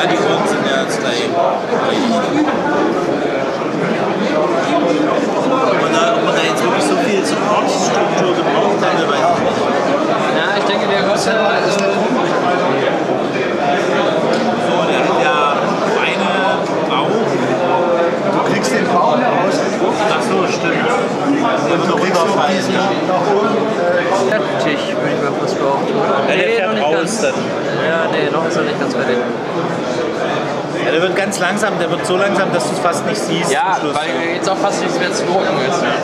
die Uhren sind ja jetzt gleich. Ob man da jetzt wirklich so viel Supportstruktur gebraucht hat, weiß ich nicht. Ja, ich denke, der Hörse ist so, der hat ja eine Bauch. Du kriegst den Bauch aus. Ach so, stimmt. Der wird Du kriegst noch diesen nach oben. fertig, würde ich mal fast behaupten. Ja, der fährt noch nicht raus ganz. dann. Ja, nee, noch ist er nicht ganz fertig. Ja, der wird ganz langsam, der wird so langsam, dass du es fast nicht siehst. Ja, weil jetzt auch fast nichts mehr zu drucken ist. Ja.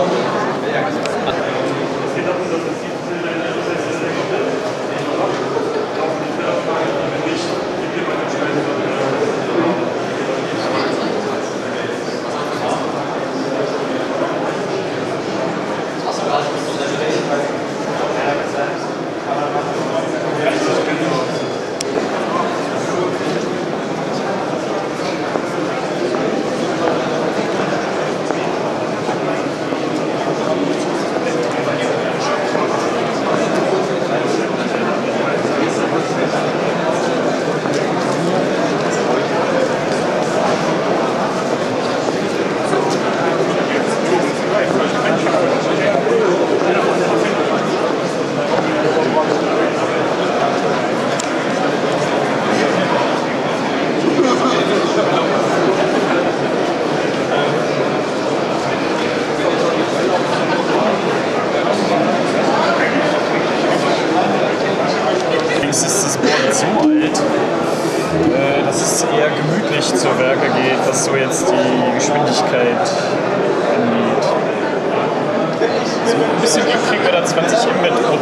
Ist das Board so alt, dass es eher gemütlich zur Werke geht, was so jetzt die Geschwindigkeit angeht. So ein bisschen Glück kriegen wir da 20 Mbit pro